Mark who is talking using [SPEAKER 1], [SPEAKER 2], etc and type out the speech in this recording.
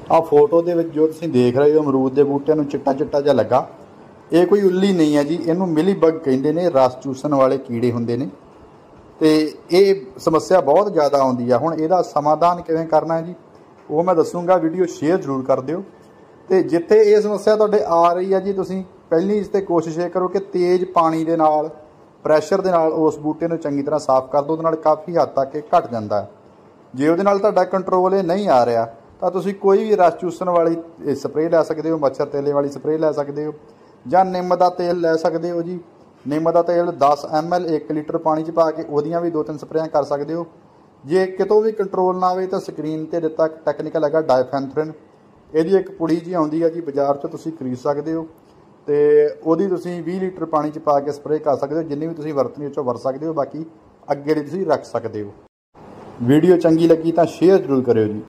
[SPEAKER 1] ਆ फोटो ਦੇ ਵਿੱਚ ਜੋ ਤੁਸੀਂ ਦੇਖ ਰਹੇ ਹੋ ਅਮਰੂਦ ਦੇ ਬੂਟਿਆਂ ਨੂੰ ਚਿੱਟਾ ਚਿੱਟਾ ਜਿਹਾ ਲੱਗਾ, ਇਹ ਕੋਈ ਉੱਲੀ ਨਹੀਂ ਹੈ ਜੀ। ਇਹਨੂੰ ਮਿਲੀ ਬਗ ਕਹਿੰਦੇ ਨੇ, ਰਸ ਚੂਸਣ ਵਾਲੇ ਕੀੜੇ ਹੁੰਦੇ ਨੇ ਤੇ ਇਹ ਸਮੱਸਿਆ ਬਹੁਤ ਜ਼ਿਆਦਾ ਆਉਂਦੀ ਆ। ਹੁਣ ਇਹਦਾ ਸਮਾਧਾਨ ਕਿਵੇਂ ਕਰਨਾ ਹੈ ਜੀ, ਉਹ ਮੈਂ ਦੱਸੂਗਾ। ਵੀਡੀਓ ਸ਼ੇਅਰ ਜ਼ਰੂਰ ਕਰ ਦਿਓ। ਤੇ ਜਿੱਥੇ ਇਹ ਸਮੱਸਿਆ ਤੁਹਾਡੇ ਆ ਰਹੀ ਹੈ ਜੀ, ਤੁਸੀਂ ਪਹਿਲੀ ਇਸ 'ਤੇ ਕੋਸ਼ਿਸ਼ ਇਹ ਕਰੋ ਕਿ ਤੇਜ਼ ਪਾਣੀ ਦੇ ਨਾਲ, ਪ੍ਰੈਸ਼ਰ ਦੇ ਨਾਲ ਉਸ ਬੂਟੇ ਨੂੰ ਚੰਗੀ ਤਰ੍ਹਾਂ ਸਾਫ਼ ਕਰ ਦਿਓ। ਉਹਦੇ ਨਾਲ ਕਾਫੀ ਹੱਦ ਤੱਕ ਇਹ ਘਟ ਜਾਂਦਾ ਹੈ। ਜੇ ਉਹਦੇ ਨਾਲ ਤੁਹਾਡਾ ਕੰਟਰੋਲ ਇਹ ਨਹੀਂ ਆ ਰਿਹਾ ਤਾਂ ਤੁਸੀਂ ਕੋਈ ਵੀ ਰਸ ਚੂਸਣ ਵਾਲੀ ਸਪਰੇਅ ਲੈ ਸਕਦੇ ਹੋ, ਮੱਛਰ ਤੇਲੇ ਵਾਲੀ ਸਪਰੇਅ ਲੈ ਸਕਦੇ ਹੋ, ਜਾਂ ਨਿੰਮ ਦਾ ਤੇਲ ਲੈ ਸਕਦੇ ਹੋ ਜੀ। ਨਿੰਮ ਦਾ ਤੇਲ 10 ml 1 ਲੀਟਰ ਪਾਣੀ 'ਚ ਪਾ ਕੇ ਉਹਦੀਆਂ ਵੀ 2-3 ਸਪਰੇਆਂ ਕਰ ਸਕਦੇ ਹੋ। ਜੇ ਕਿਤੋਂ ਵੀ ਕੰਟਰੋਲ ਨਾ ਆਵੇ ਤਾਂ ਸਕਰੀਨ 'ਤੇ ਦਿੱਤਾ ਟੈਕਨੀਕਲ ਹੈਗਾ ਡਾਇਫੈਂਥਰਿਨ, ਇਹਦੀ ਇੱਕ ਪੁੜੀ ਜੀ ਆਉਂਦੀ ਹੈ ਜੀ, ਬਾਜ਼ਾਰ 'ਚੋਂ ਤੁਸੀਂ ਖਰੀਦ ਸਕਦੇ ਹੋ ਤੇ ਉਹਦੀ ਤੁਸੀਂ 20 ਲੀਟਰ ਪਾਣੀ 'ਚ ਪਾ ਕੇ ਸਪਰੇਅ ਕਰ ਸਕਦੇ ਹੋ। ਜਿੰਨੀ ਵੀ ਤੁਸੀਂ ਵਰਤਣੀ ਉਹ 'ਚੋਂ ਵਰਤ ਸਕਦੇ ਹੋ, ਬਾਕੀ ਅੱਗੇ ਲਈ ਤੁਸੀਂ ਰੱਖ ਸਕਦੇ ਹੋ। ਵੀਡੀਓ ਚੰਗੀ ਲੱਗੀ ਤਾਂ ਸ਼ੇਅਰ ਜ਼ਰੂਰ ਕਰਿਓ ਜੀ।